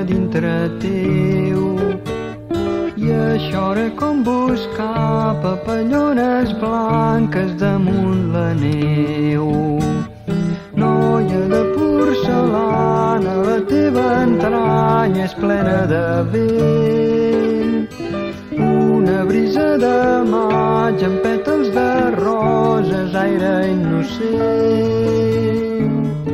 dintre teu. I això era com buscar papallones blanques damunt la neu. Noia de porcellana, la teva entranya és plena de vent. Una brisa de maig amb pètals de roses, aire innocent.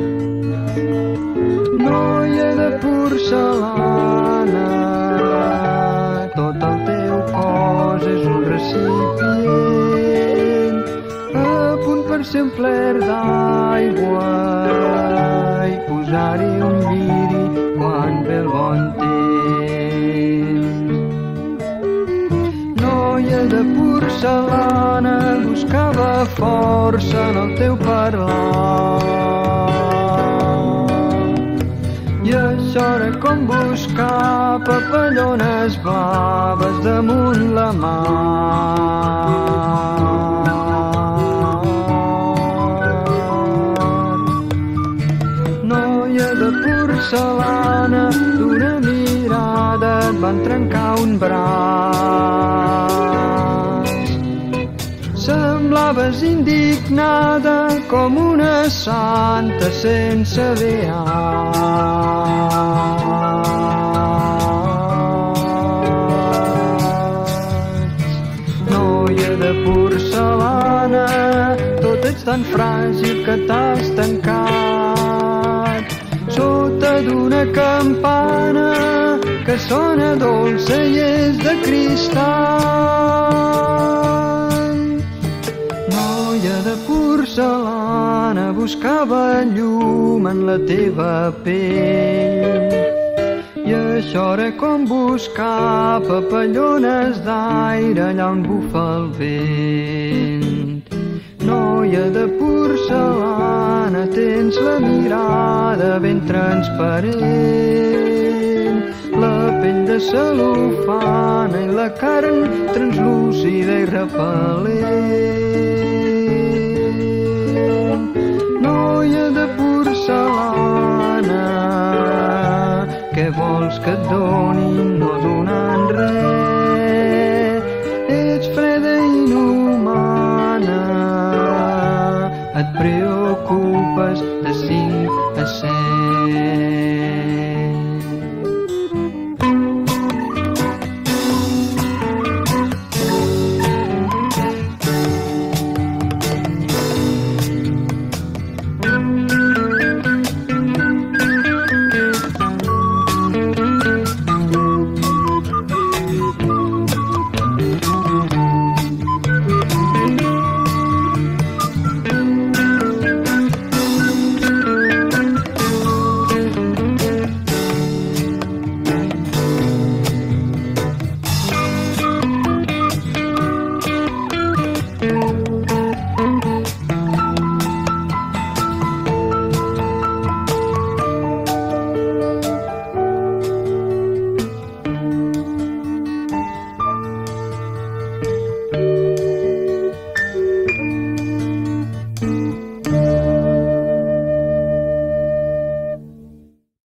Noia de porcellana, tot el teu cos és un recipient, a punt per ser un fler d'aigua i posar-hi un lliri quan ve el bon temps. Noia de porcellana, buscava força en el teu parlar. I això era com buscar papallones blaves damunt la mar. Noia de porcellana, d'una mirada et van trencar un braç. Semblaves indignada com una santa sense beats. Noia de porcellana, tot ets tan fràgil que t'has tancat sota d'una campana que sona dolça i és de cristall. Noia de porcellana, buscava llum en la teva pell. I això era com buscar papallones d'aire allà on bufa el vent. Noia de porcellana, tens la mirada ben transparent, la pell de cel·lofana i la carn translúcida i repel·lent. Noia de porcellana, què vols que et donin? No donant res. Ets freda i inhumana, et preocupes de 5 a 7.